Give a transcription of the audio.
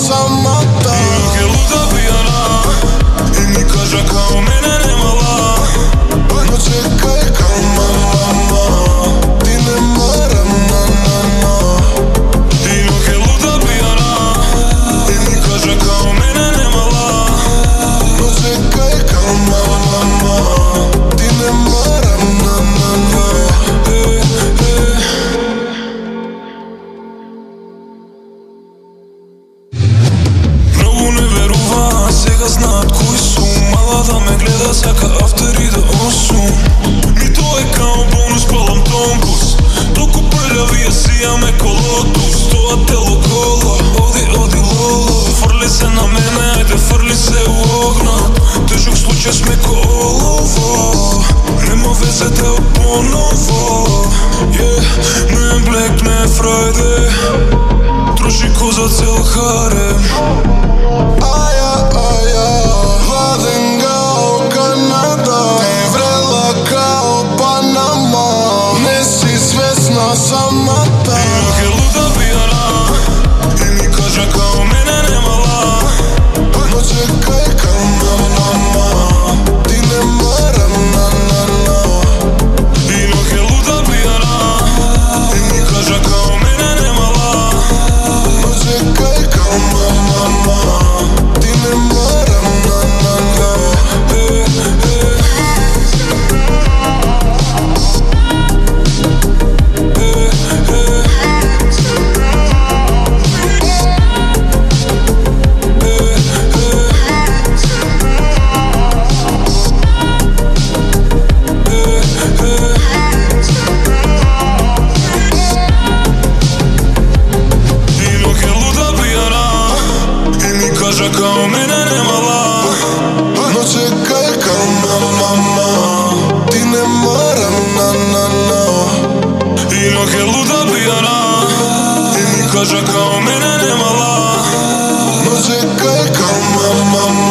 samota. I dok je luda pijana i mi kaže kao mene nemala, no čekaj kao mama, ti ne mara na na na. I dok je luda pijana i mi kaže kao mene nemala, no čekaj kao mama, ti ne mara na na na. Mnogo ne veruva, сега знаат кои сум. Мала да ме гледа, сака автор и да осум. Ми тоа е као бонус, палам томбус. Толку прљавија си јаме колотус. Тоа тело голо, оди, оди лоло. Фрли се на мене, ајде фрли се у огнот. Тежок случај сме ко олово. Нема везе те поново. Не е блек, не е фрајде. Троши ко за цел харем. Аја, аја, hladен kao Kanada, te vrela kao Panama, ne si svesna samota. I dok je luda pijana i mi kaže kao mene nemala, no čekaj kao mama, ti ne mara na na na. I dok je luda pijana i mi kaže kao mene nemala, no čekaj kao mama, ti ne mara na na na. I dok je luda pijana i mi kaže kao mene nemala, No čekaj kao mama, ti ne mara na na na. I dok je luda pijana i mi kaže kao mene nemala, No čekaj kao mama.